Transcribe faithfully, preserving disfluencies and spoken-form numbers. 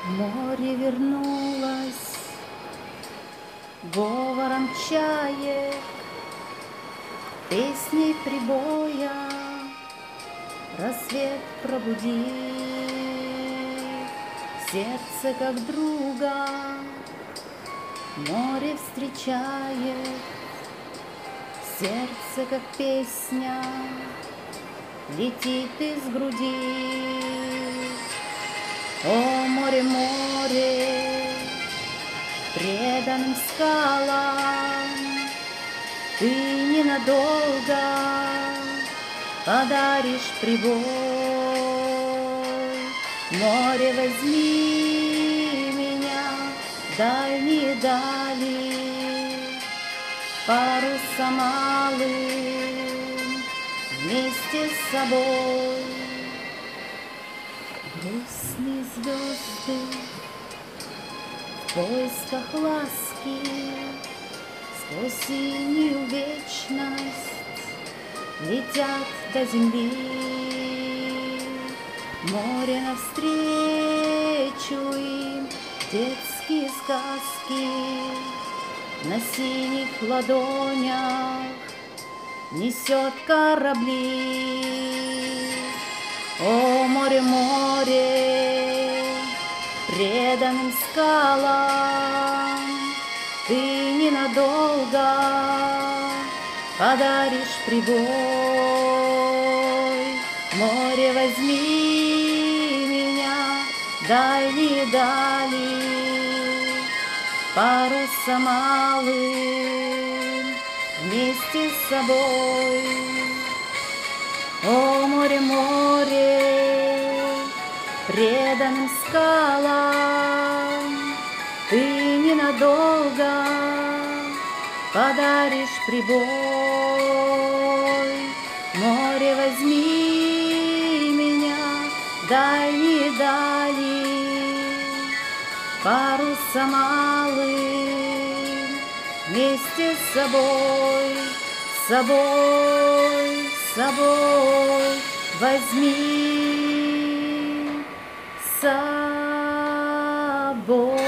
Море вернулось говором чаек, песней прибоя, рассвет пробуди, сердце как друга море встречает, сердце как песня летит из груди. О, море, море, преданным скалам ты ненадолго подаришь прибой. Море, возьми меня в дальние дали, паруса малым вместе с собой. Грустные звезды в поисках ласки сквозь синюю вечность летят до земли. Море навстречу им детские сказки на синих ладонях несет корабли. О, море, море, преданным скалам ты ненадолго подаришь прибой. Море, возьми меня в дальние дали, паруса малым вместе с собой. О, море, море, преданным скалам ты ненадолго подаришь прибой. Море, возьми меня в дальние дали, паруса малым вместе с собой, с собой, с собой возьми с собой.